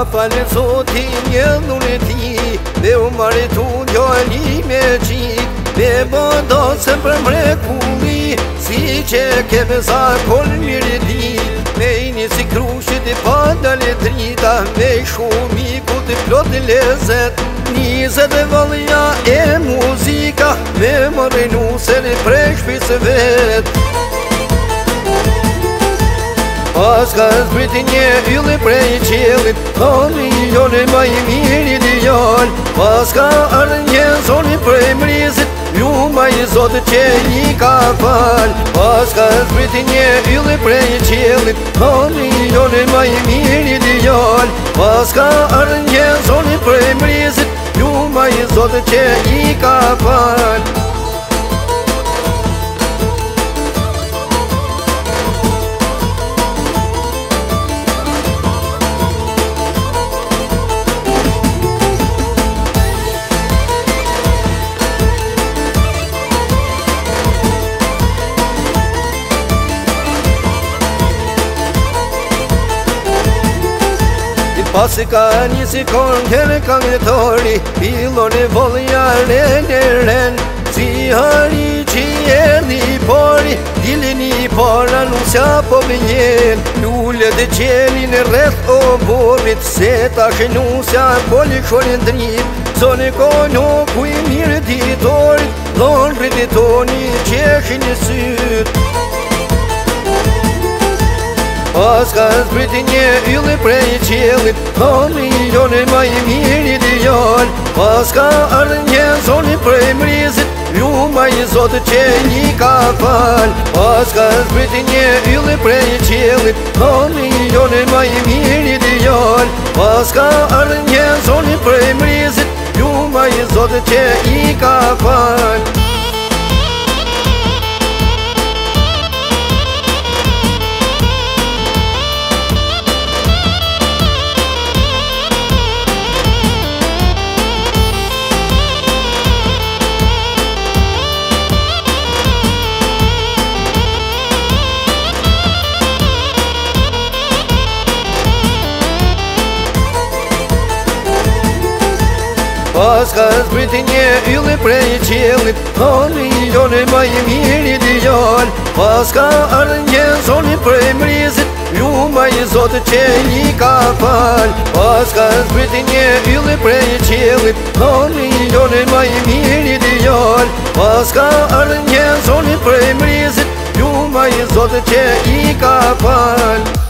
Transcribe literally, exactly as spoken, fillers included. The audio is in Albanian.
Ma falë zoti njëllun e ti, dhe u maritu djali me qik, me bëndosën për mrekulli, si që keme zakon mirë di, me ini si krushit i padale drita, me shumë i kuti plot lezet, nizet e valja e muzika, me më rejnusën e preshpis vet. Paska zbriti një yllë prej qelit, thoni jone ma i mirë ideal. Paska ardhë një zoni prej mrizit, luma i zotë që i ka fal. Paska zbriti një yllë prej qelit, thoni jone ma i mirë ideal. Paska ardhë një zoni prej mrizit, luma i zotë që i ka fal. Pasi ka njësi korn kërë këngëtori, pilon e volja ren e ren, si hari që erdi pori, dilin i para nusja po vjen. Lullet e qelin e rreth o borit, se ta shenusja poli shonin drip, zone kono ku i mirë ditorit, dhon rrititoni qeshin e syt. Paska zbriti një yllë prej qelit, thoni jone ma i mirë ideal. Paska ardhë një zoni prej mrizit, luma i zotë që i ka fal. Paska zbriti një yllë prej qelit, thoni jone ma i mirë ideal. Paska ardhë një zoni prej mrizit, luma i zotë që i ka fal. Paska zbriti një yllë prej qelit, thoni jone ma i mirë ideal. Paska ardhë një zoni prej mrizit, luma i zotë që i ka fal. Paska zbriti një yllë prej qelit, thoni jone ma i mirë ideal. Paska ardhë një zoni prej mrizit, luma i zotë që i ka fal.